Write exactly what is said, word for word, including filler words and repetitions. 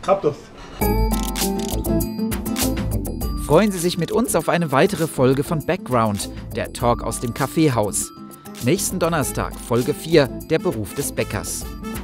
Hab das. Freuen Sie sich mit uns auf eine weitere Folge von Background, der Talk aus dem Kaffeehaus. Nächsten Donnerstag, Folge vier, der Beruf des Bäckers.